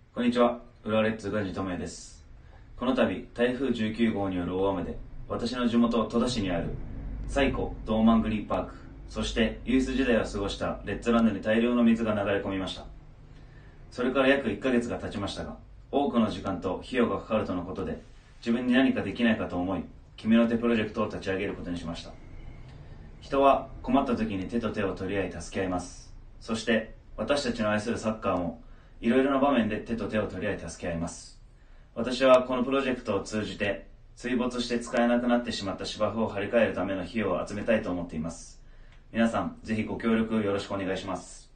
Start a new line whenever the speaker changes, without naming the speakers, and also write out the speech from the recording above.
こんにちは、浦和レッズガジトモヤです。この度、台風19号による大雨で、私の地元戸田市にある西湖ドーマングリーンパーク、そしてユース時代を過ごしたレッズランドに大量の水が流れ込みました。それから約1ヶ月が経ちましたが、多くの時間と費用がかかるとのことで、自分に何かできないかと思い、君の手プロジェクトを立ち上げることにしました。人は困った時に手と手を取り合い助け合います。そして私たちの愛するサッカーもいろいろな場面で手と手を取り合い助け合います。私はこのプロジェクトを通じて水没して使えなくなってしまった芝生を張り替えるための費用を集めたいと思っています。皆さんぜひご協力よろしくお願いします。